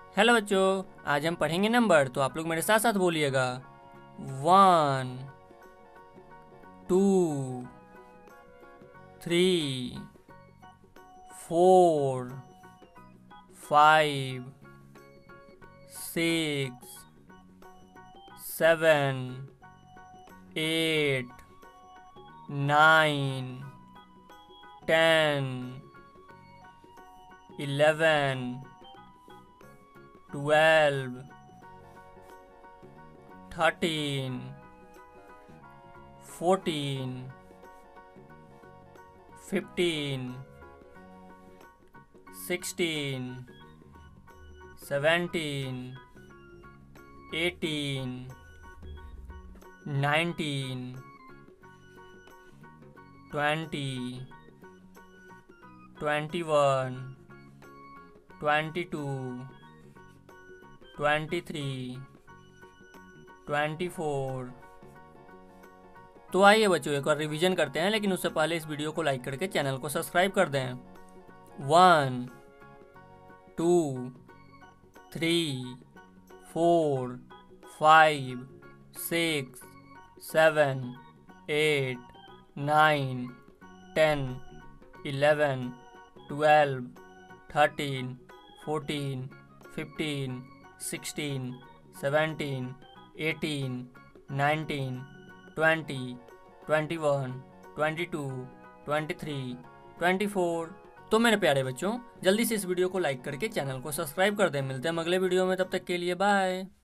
Hello बच्चों, आज हम पढ़ेंगे नंबर। तो आप लोग मेरे साथ साथ बोलिएगा। 1 2 3 4 5 6 7 8 9 10 11 12 13 14 15 16 17 18 19 20 21 22 23 24। तो आइए बच्चों, एक और रिवीजन करते हैं, लेकिन उससे पहले इस वीडियो को लाइक करके चैनल को सब्सक्राइब कर दें। 1 2 3 4 5 6 7 8 9 10 11 12 13 14 15 16 17 18 19 20 21 22 23 24। तो मेरे प्यारे बच्चों, जल्दी से इस वीडियो को लाइक करके चैनल को सब्सक्राइब कर दें। मिलते हैं अगले वीडियो में, तब तक के लिए बाय।